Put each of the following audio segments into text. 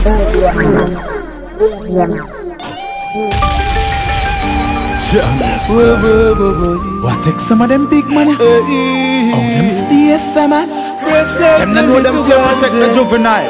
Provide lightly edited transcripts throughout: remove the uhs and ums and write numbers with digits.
What take some of them big money? Oh, them stay man. Them not know them play protect the juvenile.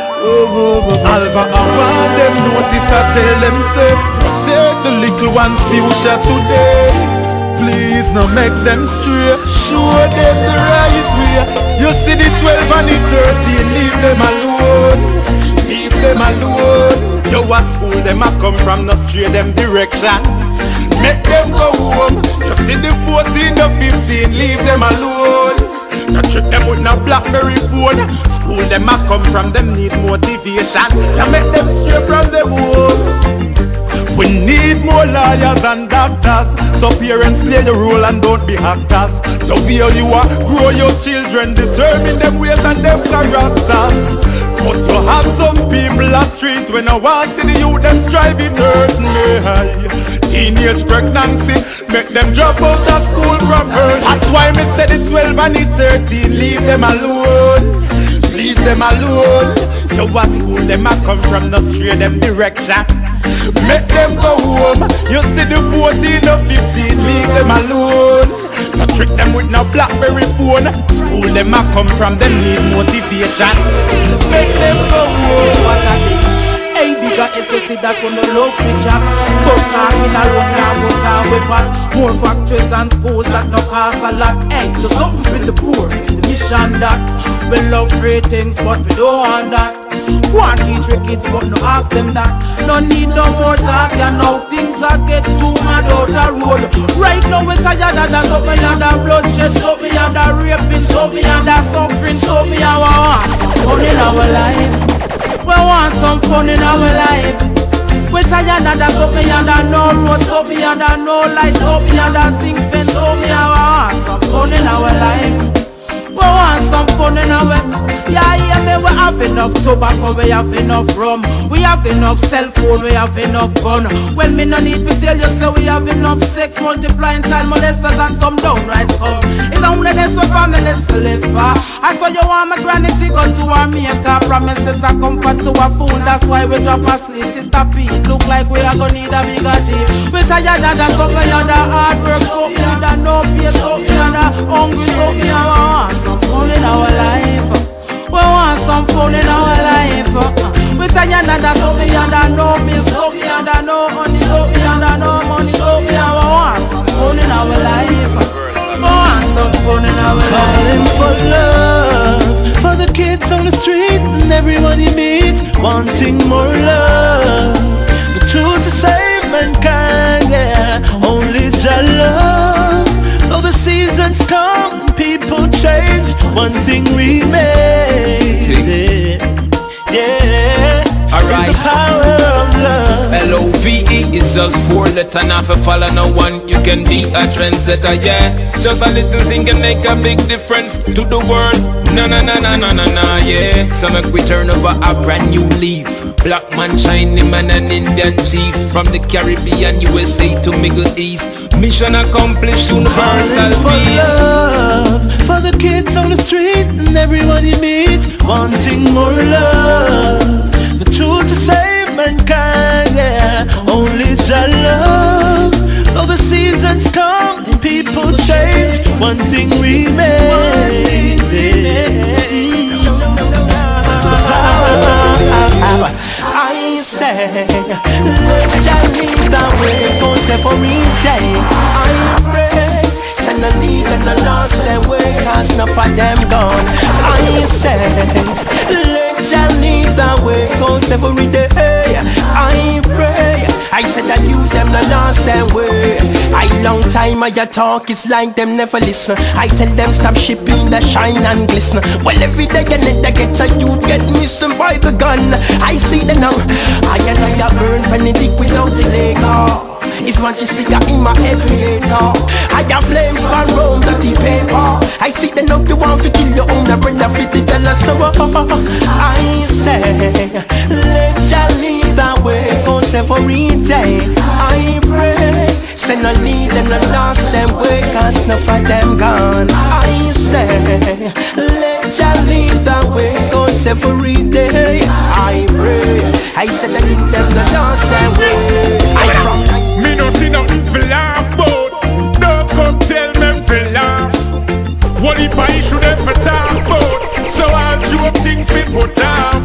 Alva and want them notice I tell them say, take the little one's future today. Please no make them stray. Show them the right way. You see the 12 and the 13, leave them alone. Leave them alone. You a school them a come from no stray them direction. Make them go home. You see the 14 or 15, leave them alone. No trick them with no BlackBerry phone. School them a come from them need motivation. You make them stray from them home. We need more lawyers and doctors, so parents play the role and don't be actors. The way you are, grow your children, determine them ways and them characters. But you have some people on street when I want to see the youth them strive, it hurt me. Teenage pregnancy, make them drop out of school from early. That's why me say the 12 and the 13, leave them alone. Leave them alone. You a school them a come from the straight them direction. Make them go home. You see the 14 or 15, leave them alone. No trick them with no BlackBerry phone. School them a come from them need motivation. Make them go home. What I think? Hey, bigger especially that on the low feature. But talking alone now, but our weapon. More factories and schools that no cost a lot. Hey, do something for the poor. The mission that we love free things, but we don't want that. Want teach your kids, but no ask them that. No need no more talk, you know things are get too mad out the road. Right now we're tired of that, so me have that bloodshed, so me have that raping, so me have that suffering, so me have want some fun in our life. We want some fun in our life. We're tired of that, so me have that no road, so me have that no light, so me have that zinc fence, so me have want some fun in our life. We want some fun in our life. Yeah, me, we have enough tobacco, we have enough rum. We have enough cell phone, we have enough gun. Well, me no need to tell you, so we have enough sex, multiplying child molesters and some downright scum. It's only this what families to live for. I saw you want my granny figure to our maker. Promises are comfort to a fool, that's why we drop asleep. Sister Pete, look like we are gonna need a bigger jeep. We tired of that, so we are the hard work, so we are the no pay, so we are the hungry, so we are some fun in our life. We want some fun in our life. We tired of that, so we under no milk, so we under no honey, so we under no money, so we want some fun in our life. We want some fun in our life. Calling for love for the kids on the street and everyone you meet, wanting more love. The tool to save mankind, yeah, only Jah love. Though the seasons come and people change, one thing remains, yeah, alright. The power of love. L-O-V-E is just 4 letters, not for follow no one. You can be a trendsetter, yeah. Just a little thing can make a big difference to the world. Na na na na na na na, yeah. So make we turn over a brand new leaf. Black man, shiny man, and Indian chief. From the Caribbean, USA to Middle East. Mission accomplished, universal peace. Love for the kids on the street and everyone you meet, wanting more love. The tool to save mankind, yeah, only Jah love. Though the seasons come and people change, one thing remains. I say, let Jah lead the way, go separate day. I pray, send a lead and a lost their way, cause enough of them gone. I say, let Jah lead the way, go separate day. I pray, I said that use them the lost their way. I long time I talk, it's like them never listen. I tell them stop shipping the shine and glisten. Well every day you let the get a youth get missing by the gun. I see them now, I burn Benedict without the leg. It's majestic in my head creator. I got flames span round dirty paper. I see the up you want to kill your own brother fit the dollar. So I say, let Jah lead the way, go every day. I pray, send a lead and a lost them way, cause enough of them gone. I say, let Jah lead the way, go every day. I pray, I said I need them to dance their way. I from me no see nothing for laugh about. Don't come tell me for laugh. What if I should ever talk about? So I'll joke thing fi put off.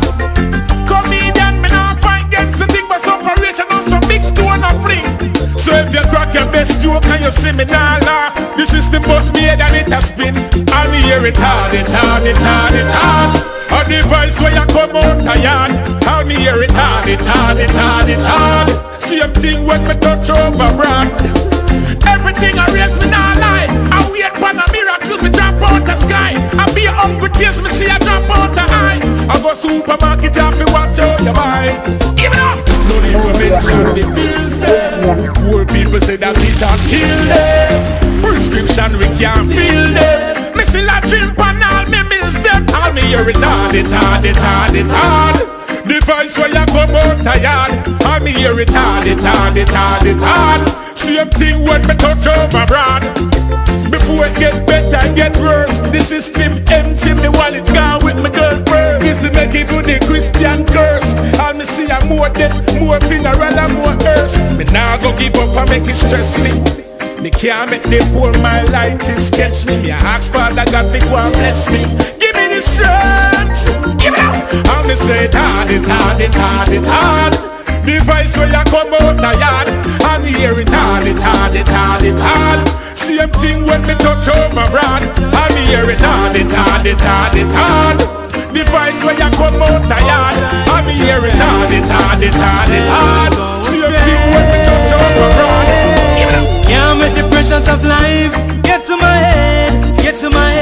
Comedian me not fight against the thing, but separation of some big stone of fling. So if you crack your best joke and you see me not laugh, the system bust me head and it a spin. And me hear it hard, it hard, it hard, it hard. A device where you come out tired. And me hear it hard, it hard, it hard, it hard. Same thing when me touch over brand. Everything I raise me not lie. I wait for a miracle to drop out the sky. I be a hungry tears me see a drop out the eye. I go supermarket and fi watch out your buy. Give it up. No need to mention the bills there. Poor people say that it a kill them. Prescription we can't fill them. Me still a drink and all me mills them. All me hear it hard, it hard, it hard, it hard. Device where you come out tired. All me hear it hard, it hard, it hard, it hard. Same thing when me touch over broad. Before it get better, it get worse. The system empty, me wallet gone with my girl bird. This is make even the Christian curse. All me see a more death, more funeral and more hearse. Me nah go give up and make it stress me. Me can't make the poor my light to sketch me. Me ask Father God to go and bless me. Give me the strength, give it up. And me say it hard, it hard, it hard, it hard. Device where you come out tired. And hear it hard, it hard, it hard, it hard. Same thing when me touch over broad. And hear it hard, it hard, it hard, it hard. Device where you come out tired. And hear it hard, it hard, it hard, it hard. Same thing when me touch over broad. Can't make the pressures of life get to my head, get to my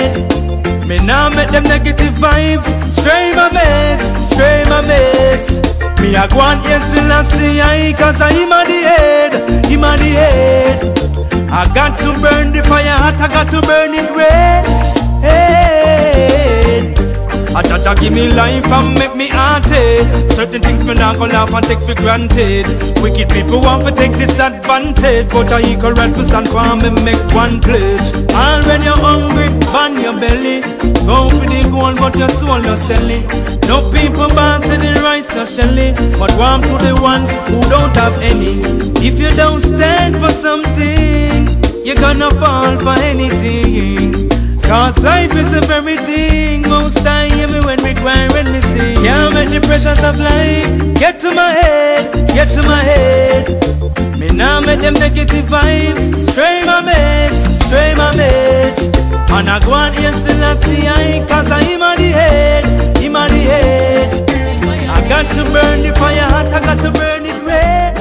head. Me now make them negative vibes stray my meds, stray my meds. Me a go on here still and see I, cause I'm at the head, him at the head. I got to burn the fire hot, I got to burn it red. I Jaja give me life and make me hearted. Certain things me not gonna laugh and take for granted. Wicked people want to take disadvantage, but I equal right me stand for me make one pledge. And when you're hungry, burn your belly. Go for the gold but your soul no sell it. No people born to the rice or shelly, but warm to the ones who don't have any. If you don't stand for something, you're gonna fall for anything. Cause life is a very thing. Most I hear me when we cry, when me sing. Can't make the pressures of life get to my head, get to my head. Me now make them negative vibes stray my mates, stray my mates. And I go on here still and see I, cause I'm at the head, him at the head. I got to burn the fire hot, I got to burn it red.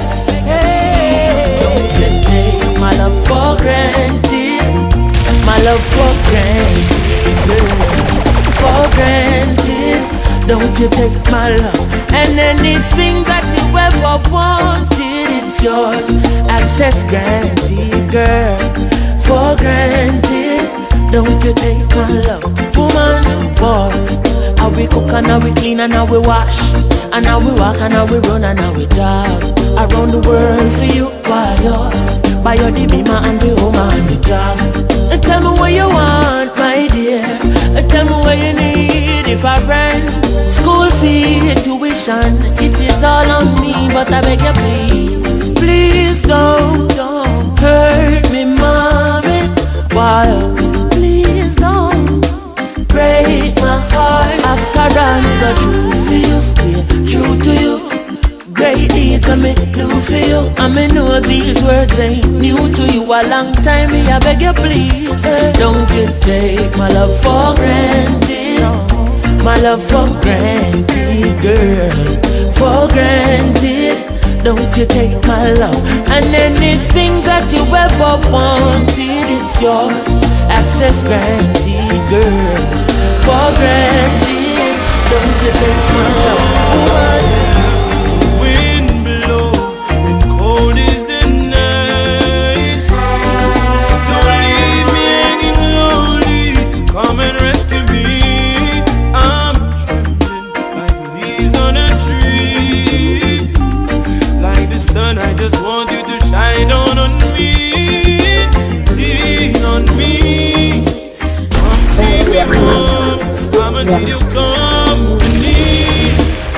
Hey. Don't you take my love for granted, my love for granted, girl. For granted, don't you take my love. And anything that you ever wanted, it's yours. Access granted, girl. For granted, don't you take my love. Woman, boy, how we cook and how we clean and how we wash, and how we walk and how we run and how we jog around the world for you, why you're by your beamer and the home and the job. Tell me what you want, my dear. Tell me what you need. If I rent, school fee, tuition, it is all on me. But I beg you please, please don't hurt me, mommy. Why? Please don't break my heart. After all, the truth for you, stay true to you. Great deeds I me do for you. I me know these words ain't new to you. A long time me I beg you please, don't you take my love for granted, my love for granted, girl. For granted, don't you take my love. And anything that you ever wanted, it's yours. Access granted, girl. For granted, don't you take my love. I just want you to shine down on me, lean on me. Come take me home, I'ma need your company.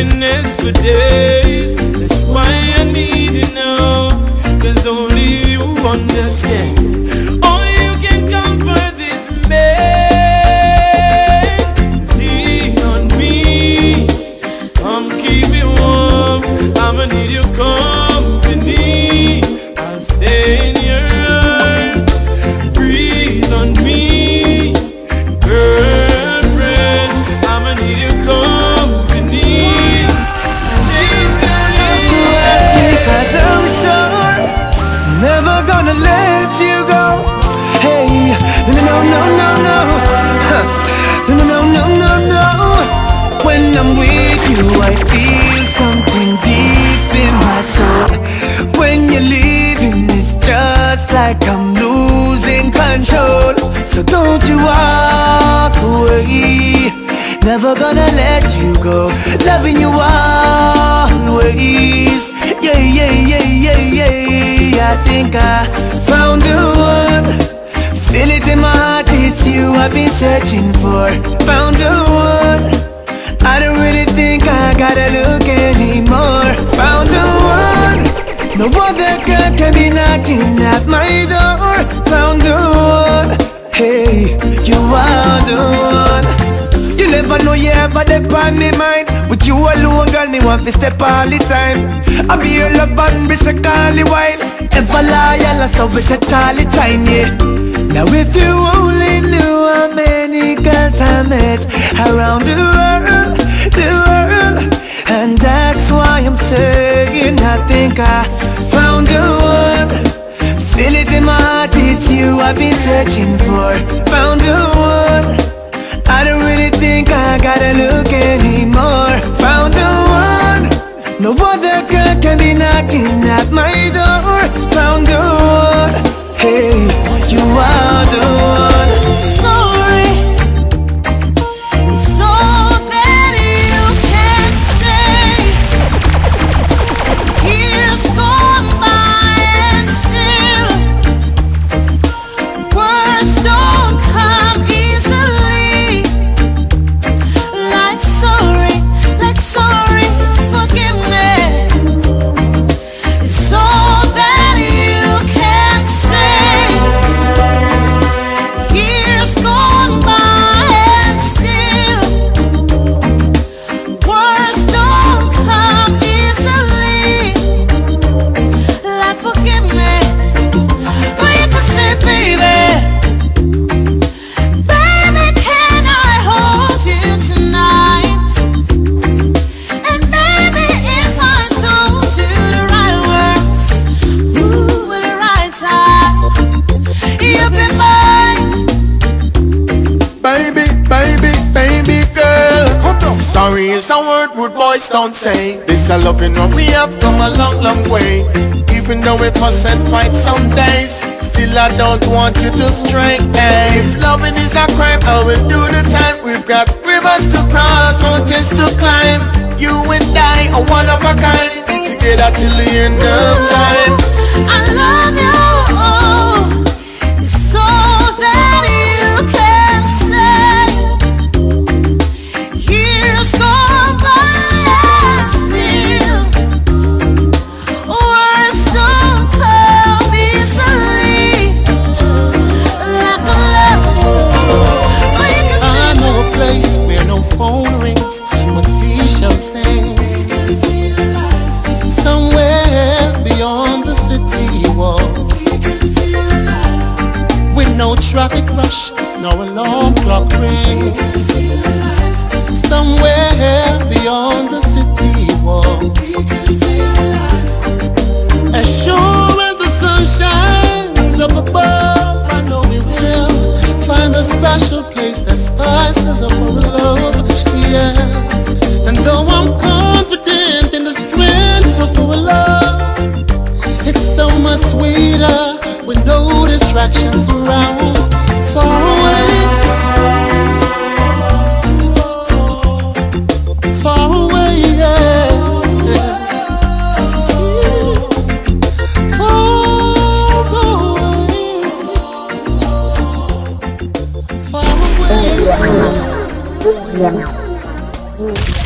happiness for days. That's why I need you now, 'cause only you understand. Only you can comfort this man. Lean on me, come keep me warm. I'ma need your company. I'll stay in your arms. Breathe on me, girlfriend. I'ma need your company. Stay there. Because I'm sure never gonna let you go. Hey, no, no, no, no, no, huh. No, no, no, no, no, no. When I'm with you, I feel something deep in my soul. When you're leaving, it's just like I'm losing control. So don't you walk away. Never gonna let you go. Loving you always. Yeah, yeah, yeah, yeah, yeah. I think I found the one. Feel it in my heart, it's you I've been searching for. Found the one. I don't really think I gotta look anymore. Found the one. No other girl can be knocking at my door. Found the one. Hey, you are the one. You never know you ever upon me mind. With you alone, girl, me want to step all the time. I be your love and respect all the while. Ever loyal, so we set all the time, yeah. Now if you only knew how many girls I met around the world, and that's why I'm saying I think I found the one. Feel it in my heart, it's you I've been searching for. Found the one. I don't really think I gotta look anymore. Found the one. No other girl can be knocking at my door. Found the one. Hey, you are the one. Sorry, so that you can say years gone by and still words don't come easily. Like sorry, forgive me. So that you can say years gone by and still words don't come easily. Like forgive me, but you can say baby, can I hold you tonight? And baby, if I told you the right words, ooh, with the right time, you'll be mine. Baby, baby, baby girl. Sorry is a word rude boys don't say. This a loving what we have come a long, long way. Even though we fuss and fight some days, still I don't want you to stray. Hey, if loving is a crime, I will do the time. We've got rivers to cross, mountains to climb. You and I are one of a kind. Be together till the end of time. I love you, so that you can say years gone by and still words don't come easily. Like a love, but you can I know a place where no phone rings when seashells sing. Somewhere beyond the city walls, with no traffic rush, no alarm clock rings. Somewhere beyond the city walls, as sure as the sun shines up above, I know we will find a special place that spices up our love, yeah. And though I'm confident in the strength of our love, it's so much sweeter with no distractions around. Far away, far away, yeah. Far away, far away.